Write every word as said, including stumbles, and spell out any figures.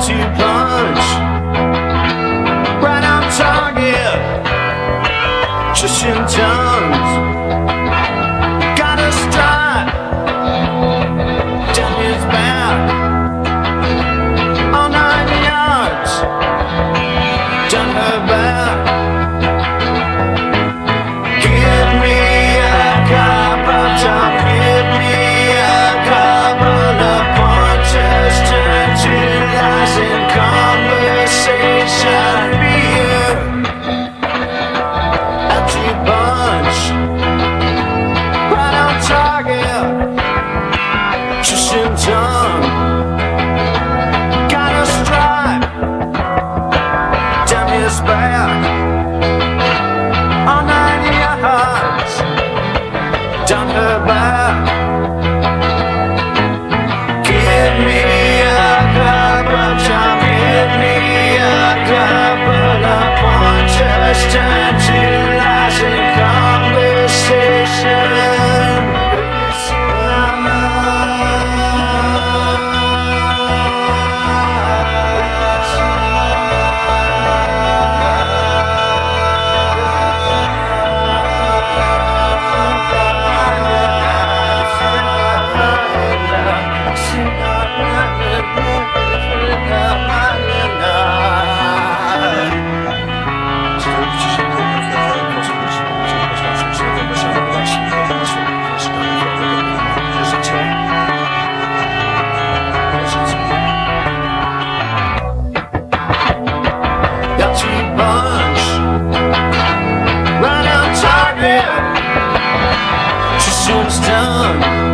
empty punch, right on target, just in tongues. Got a strike down his back, all nine yards, down her back. Give me a cup of time, give me a couple of pointers, turn to lies in conversation. Beer, empty bunch, right on target, just in tongue. Got a stripe down his back, all nine yards, down her back. Give me a cup of time, give me a couple of pointers, turn to lies in conversation. Just soon it's done.